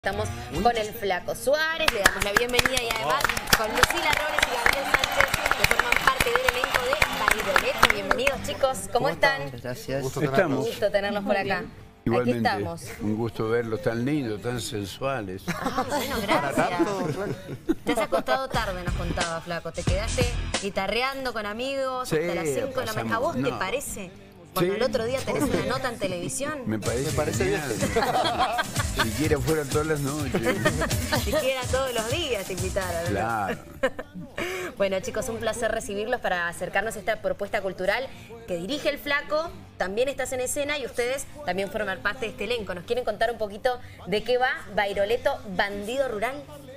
Estamos con el Flaco Suárez, le damos la bienvenida y además con Lucila Robles y Gabriel Sánchez, que forman parte del elenco de Bairoleto. Bienvenidos, chicos, ¿cómo están? Gracias. Un gusto tenerlos por acá. Igualmente, aquí estamos. Un gusto verlos tan lindos, tan sensuales. Ah, bueno, gracias. Te has acostado tarde, nos contaba, Flaco. Te quedaste guitarreando con amigos Sí, hasta las 5 de la mañana. ¿A vos te parece? Cuando el otro día tenés una nota en televisión. Me parece bien. Siquiera fuera todas las noches. Siquiera todos los días te invitaron, ¿no? Claro. Bueno, chicos, un placer recibirlos para acercarnos a esta propuesta cultural que dirige el Flaco. También estás en escena y ustedes también forman parte de este elenco. ¿Nos quieren contar un poquito de qué va Bairoleto Bandido Rural?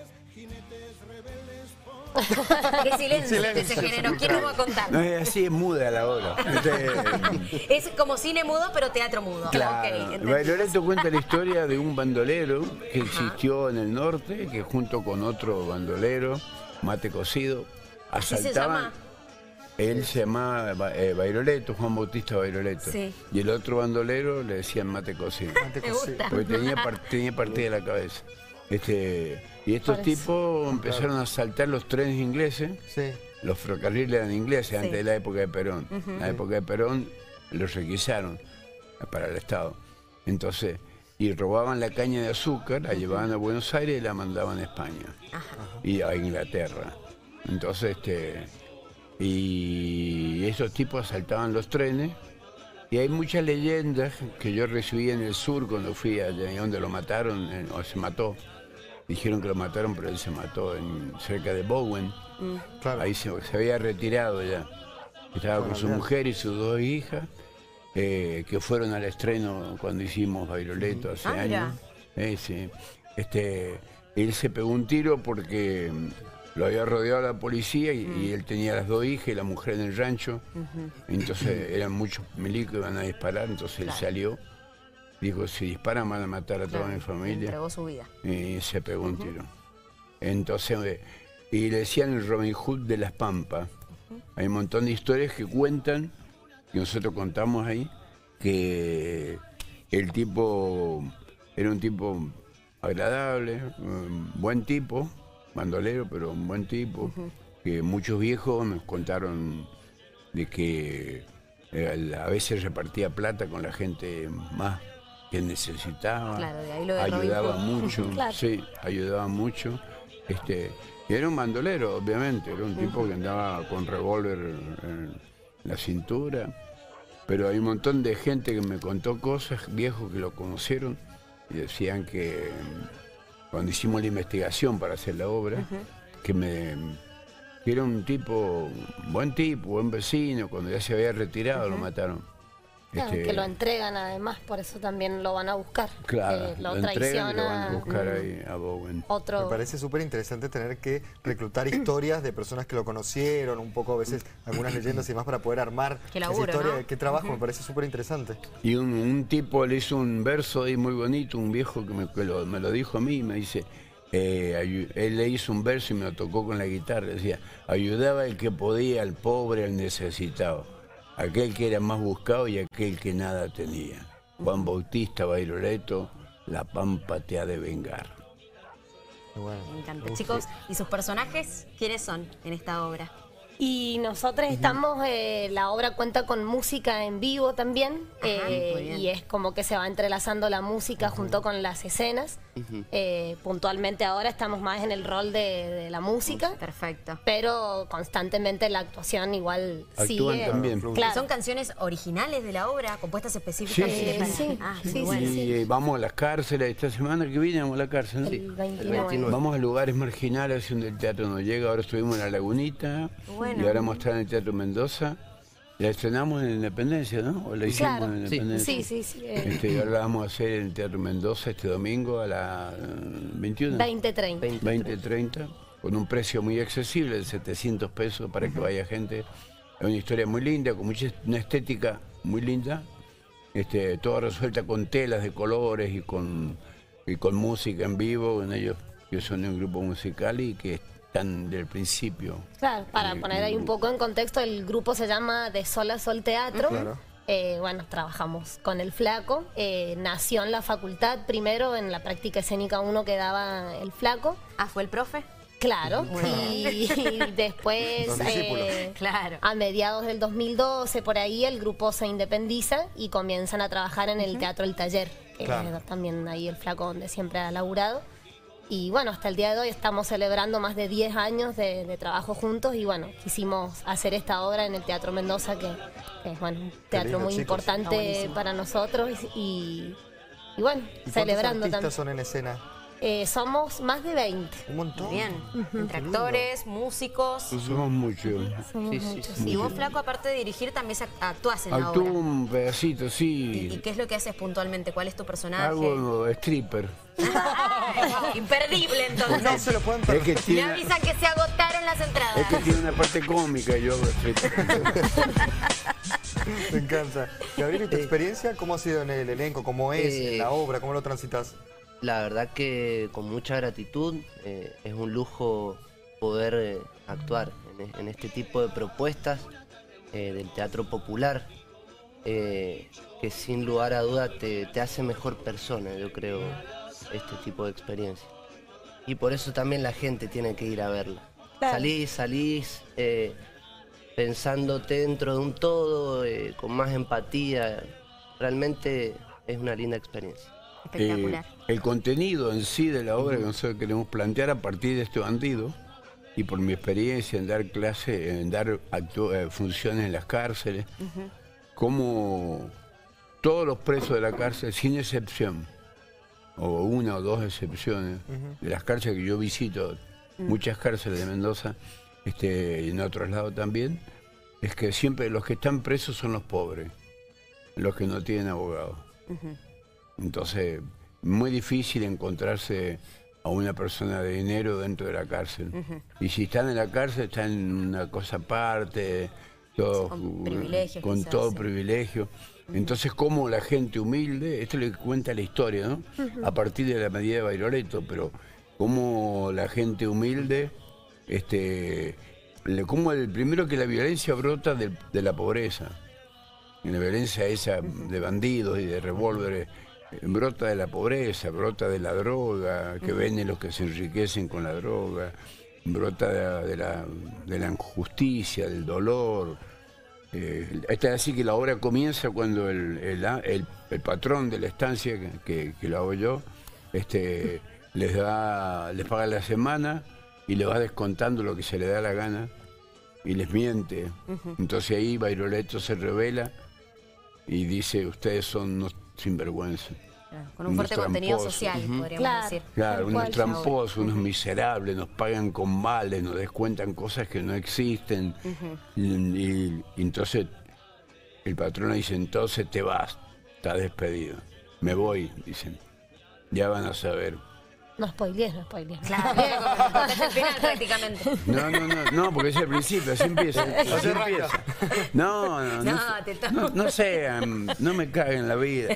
Qué silencio que se generó. ¿Quién nos va a contar? No es así, es muda la obra. Es como cine mudo, pero teatro mudo. Claro. Okay, Bairoleto cuenta la historia de un bandolero que existió en el norte, que junto con otro bandolero, Mate Cocido, asaltaban. Él se llamaba Bairoleto, Juan Bautista Bairoleto. Sí. Y el otro bandolero le decían Mate Cocido. Me gusta. Porque tenía partida la cabeza. Y estos tipos empezaron a asaltar los trenes ingleses. Sí. Los ferrocarriles eran ingleses antes de la época de Perón. En la época de Perón los requisaron para el Estado. Entonces, y robaban la caña de azúcar, la llevaban a Buenos Aires y la mandaban a España. Y a Inglaterra. Entonces, y esos tipos asaltaban los trenes. Y hay muchas leyendas que yo recibí en el sur cuando fui allá donde lo mataron, o se mató. Dijeron que lo mataron, pero él se mató cerca de Bowen. Claro. Ahí se había retirado ya. Estaba con su mujer y sus dos hijas, que fueron al estreno cuando hicimos Bairoleto hace años. Sí. Él se pegó un tiro porque lo había rodeado la policía y él tenía las dos hijas y la mujer en el rancho. Entonces eran muchos milicos que iban a disparar, entonces él salió. Dijo, si disparan van a matar a toda mi familia. Entregó su vida. Y se pegó un tiro. Entonces, y le decían el Robin Hood de las Pampas. Hay un montón de historias que cuentan, que nosotros contamos ahí, que el tipo era un tipo agradable, buen tipo, bandolero, pero un buen tipo, que muchos viejos nos contaron de que a veces repartía plata con la gente más que necesitaba, claro, de ahí lo de ayudaba mucho, claro. Sí, ayudaba mucho. Y era un bandolero, obviamente, era un tipo que andaba con revólver en la cintura, pero hay un montón de gente que me contó cosas, viejos que lo conocieron, y decían que cuando hicimos la investigación para hacer la obra, que era un tipo, buen vecino, cuando ya se había retirado lo mataron. Claro, que lo entregan además, por eso también lo van a buscar. Claro, lo entregan y lo van a traiciona. buscar ahí a Bowen. Me parece súper interesante tener que reclutar historias de personas que lo conocieron, un poco a veces algunas leyendas y más para poder armar esa historia. ¿No? Qué trabajo, me parece súper interesante. Y un tipo le hizo un verso ahí muy bonito, un viejo que me lo dijo a mí, me dice, él le hizo un verso y me lo tocó con la guitarra, decía, ayudaba el que podía, al pobre, al necesitado. Aquel que era más buscado y aquel que nada tenía. Juan Bautista Bairoleto, la Pampa te ha de vengar. Bueno. Me encanta. Chicos, ¿y sus personajes quiénes son en esta obra? Y nosotros estamos, la obra cuenta con música en vivo también, y es como que se va entrelazando la música junto con las escenas. Puntualmente ahora estamos más en el rol de la música. Perfecto. Pero constantemente la actuación igual actúan sigue. También. Claro. ¿Son canciones originales de la obra, compuestas específicamente? Sí. Vamos a las cárceles, esta semana que viene vamos a la cárcel. El 29. Vamos a lugares marginales donde el teatro no llega. Ahora estuvimos en La Lagunita. Y ahora mostrar en el Teatro Mendoza. La estrenamos en Independencia, ¿no? ¿O la hicimos en Independencia? Sí. Y ahora la vamos a hacer en el Teatro Mendoza este domingo a las 21. 20:30. 20:30, con un precio muy accesible de 700 pesos para que vaya gente. Es una historia muy linda, con una estética muy linda. Toda resuelta con telas de colores y con música en vivo. En ellos, que son un grupo musical y que están del principio. Claro, para poner ahí un poco en contexto, el grupo se llama De Sol a Sol Teatro. bueno, trabajamos con el Flaco. Nació en la facultad primero, en la práctica escénica 1 que daba el Flaco. Ah, ¿fue el profe? Claro, y después, claro, a mediados del 2012, por ahí, el grupo se independiza y comienzan a trabajar en el Teatro El Taller, que es también ahí el Flaco donde siempre ha laburado. Y bueno, hasta el día de hoy estamos celebrando más de 10 años de trabajo juntos y bueno, quisimos hacer esta obra en el Teatro Mendoza, que es bueno, un teatro muy importante para nosotros y bueno, celebrando también. ¿Cuántos artistas son en escena? Somos más de 20. Un montón. Bien. Entre actores, músicos. Somos muchos. Somos muchos. Y vos, Flaco, aparte de dirigir, también actuás en la obra. Actúo un pedacito, sí. ¿Y qué es lo que haces puntualmente? ¿Cuál es tu personaje? Hago stripper. Imperdible, entonces. No se lo pueden perder. Me avisan que se agotaron las entradas. Es que tiene una parte cómica y yo hago stripper. Me encanta. Gabriel, ¿y tu experiencia cómo ha sido en el elenco? ¿Cómo es en la obra? ¿Cómo lo transitas? La verdad que con mucha gratitud, es un lujo poder actuar en este tipo de propuestas del teatro popular, que sin lugar a duda te hace mejor persona, yo creo, este tipo de experiencia. Y por eso también la gente tiene que ir a verla. Claro. Salís pensándote dentro de un todo, con más empatía. Realmente es una linda experiencia. Espectacular. El contenido en sí de la obra que nosotros queremos plantear a partir de este bandido y por mi experiencia en dar clases, en dar funciones en las cárceles, como todos los presos de la cárcel, sin excepción, o una o dos excepciones, de las cárceles que yo visito, muchas cárceles de Mendoza, y en otros lados también, es que siempre los que están presos son los pobres, los que no tienen abogado. Entonces, muy difícil encontrarse a una persona de dinero dentro de la cárcel. Y si están en la cárcel, están en una cosa aparte, todos, con todo privilegio. Entonces, como la gente humilde, esto le cuenta la historia, ¿no? A partir de la medida de Bairoleto, pero como la gente humilde, como el primero que la violencia brota de la pobreza. Y la violencia esa de bandidos y de revólveres brota de la pobreza, brota de la droga, que venden los que se enriquecen con la droga, brota de la injusticia, del dolor. Es así que la obra comienza cuando el patrón de la estancia, que lo hago yo, les paga la semana y les va descontando lo que se le da la gana y les miente. Entonces ahí Bairoleto se revela y dice, ustedes son unos sinvergüenza. Con un fuerte contenido social, podríamos decir. Claro, unos tramposos, unos miserables, nos pagan con vales, nos descuentan cosas que no existen. Y entonces el patrón dice, entonces te vas, estás despedido. Me voy, dicen. Ya van a saber. No spoilees, no spoilees. Claro, es el final prácticamente. No, porque es el principio, así empieza. Así empieza. No sé, no me cague en la vida.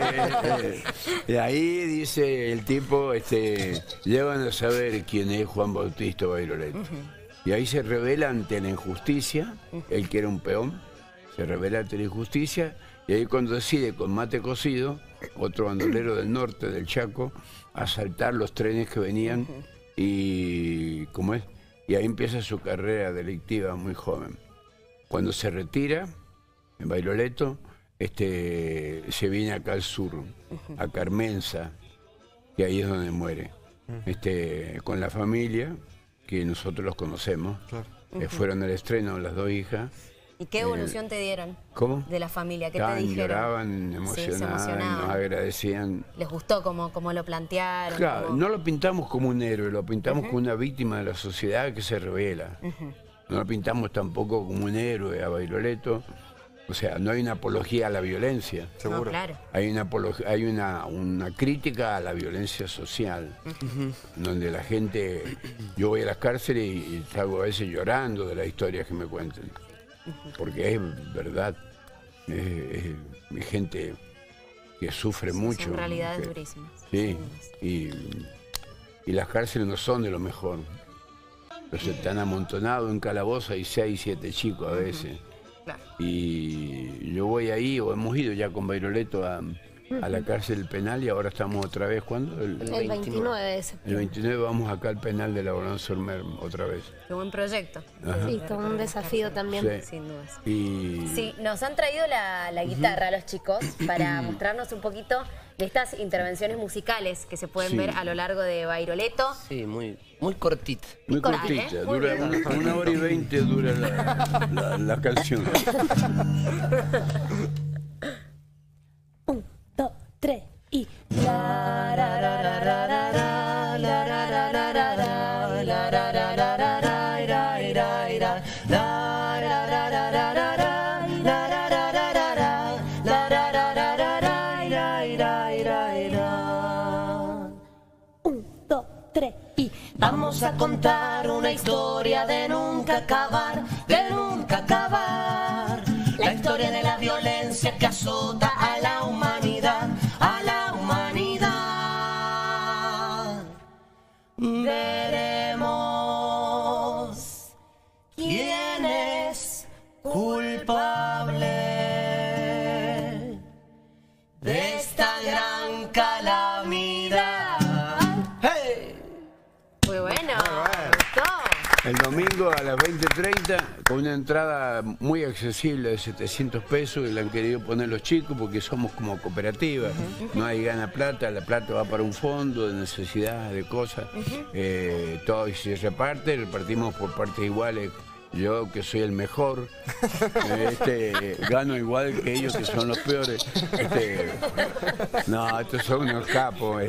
Ahí dice el tipo, llevan a saber quién es Juan Bautista Bairoleto. Y ahí se revela ante la injusticia, él que era un peón, se revela ante la injusticia, y ahí cuando decide con mate cocido, otro bandolero del norte, del Chaco, asaltar los trenes que venían y ahí empieza su carrera delictiva muy joven. Cuando se retira en Bairoleto, se viene acá al sur, a Carmenza, que ahí es donde muere, con la familia, que nosotros los conocemos. Fueron al estreno las dos hijas. ¿Y qué evolución te dieron? ¿Cómo? De la familia, ¿qué te dijeron? Lloraban, emocionaban, nos agradecían. ¿Les gustó cómo lo plantearon? Claro, no lo pintamos como un héroe, lo pintamos como una víctima de la sociedad que se revela. No lo pintamos tampoco como un héroe a Bairoleto. O sea, no hay una apología a la violencia. Seguro. No, claro. Hay una crítica a la violencia social, donde la gente... Yo voy a las cárceles y salgo a veces llorando de las historias que me cuentan. Porque es verdad, es gente que sufre mucho. Son realidades durísimas. Sí, y las cárceles no son de lo mejor. Entonces están amontonados en calabozo, hay 6, 7 chicos a veces. Claro. Y yo voy ahí, o hemos ido ya con Bairoleto a la cárcel penal y ahora estamos otra vez, ¿cuándo? El 29 de septiembre. El 29 vamos acá al penal de la Orlando-Sur-Mer otra vez. Qué buen proyecto. Sí, todo un desafío también. Sí. Sin dudas. Sí, nos han traído la guitarra a los chicos para mostrarnos un poquito de estas intervenciones musicales que se pueden ver a lo largo de Bairoleto. Sí, muy cortita. muy cortita, dura una hora y 20 dura la canción. 1, 2, 3 y... Vamos a contar una historia de nunca acabar, de nunca acabar. La historia de la violencia que azota a la humanidad, a la humanidad. Veremos quién es culpable de esta gran calamidad. ¡Hey! Muy bueno, me gustó. El domingo a las 20:30 con una entrada muy accesible de 700 pesos y la han querido poner los chicos porque somos como cooperativa, no hay gana plata, la plata va para un fondo de necesidades, de cosas, todo y se repartimos por partes iguales. Yo, que soy el mejor, gano igual que ellos, que son los peores. No, estos son unos capos.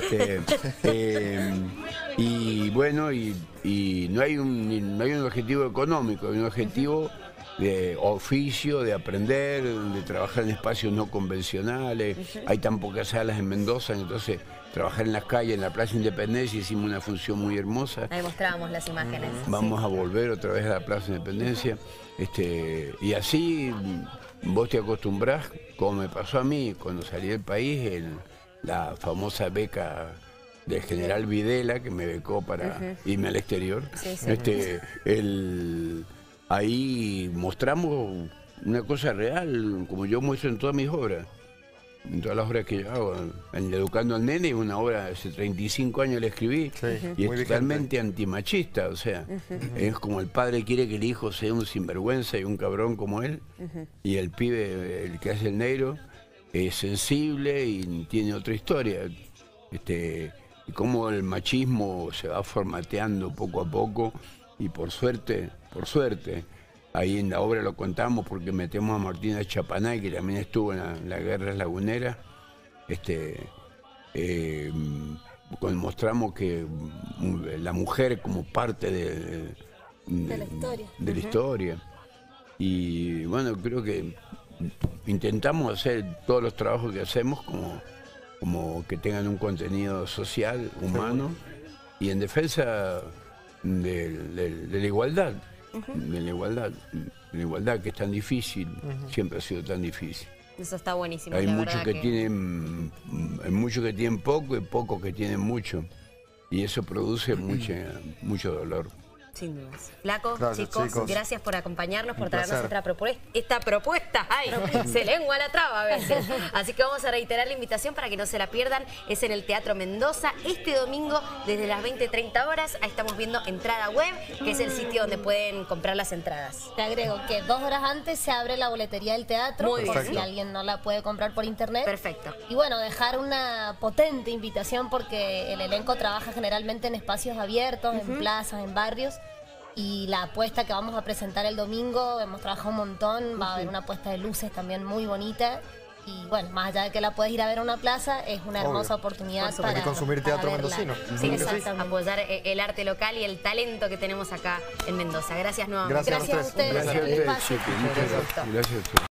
Y bueno, y no hay un objetivo económico, hay un objetivo de oficio, de aprender, de trabajar en espacios no convencionales. Hay tan pocas salas en Mendoza, entonces trabajar en las calles, en la Plaza Independencia, hicimos una función muy hermosa. Ahí mostrábamos las imágenes. Vamos a volver otra vez a la Plaza Independencia. Y así vos te acostumbrás, como me pasó a mí cuando salí del país, en la famosa beca del general Videla, que me becó para irme al exterior. Sí, sí. Ahí mostramos una cosa real, como yo muestro en todas mis obras. En todas las obras que yo hago, en Educando al Nene, una obra hace 35 años la escribí, y es totalmente antimachista, o sea, es como el padre quiere que el hijo sea un sinvergüenza y un cabrón como él, y el pibe, el que hace el negro, es sensible y tiene otra historia, y cómo el machismo se va formateando poco a poco, y por suerte, ahí en la obra lo contamos porque metemos a Martina Chapanay, que también estuvo en la Guerra Lagunera. Mostramos que la mujer como parte de la historia. Y bueno, creo que intentamos hacer todos los trabajos que hacemos como que tengan un contenido social, humano, y en defensa de la igualdad. De la igualdad que es tan difícil, siempre ha sido tan difícil. Eso está buenísimo. Hay muchos que tienen poco y pocos que tienen mucho, y eso produce mucho dolor. Sin dudas. Flaco, Gracias, chicos, gracias por acompañarnos, por traernos placer. esta propuesta. ¡Ay! Se lengua la traba a veces. Así que vamos a reiterar la invitación para que no se la pierdan. Es en el Teatro Mendoza este domingo desde las 20:30 horas. Ahí estamos viendo entrada web, que es el sitio donde pueden comprar las entradas. Te agrego que 2 horas antes se abre la boletería del teatro, Muy bien. por si alguien no la puede comprar por internet. Perfecto. Y bueno, dejar una potente invitación porque el elenco trabaja generalmente en espacios abiertos, en plazas, en barrios. Y la apuesta que vamos a presentar el domingo, hemos trabajado un montón, va a haber una puesta de luces también muy bonita. Y bueno, más allá de que la puedes ir a ver a una plaza, es una hermosa oportunidad para consumir teatro mendocino. Sí, exactamente. Apoyar el arte local y el talento que tenemos acá en Mendoza. Gracias nuevamente. Gracias a ustedes. Gracias a ustedes, Chiqui, muchas gracias. Gracias a ustedes.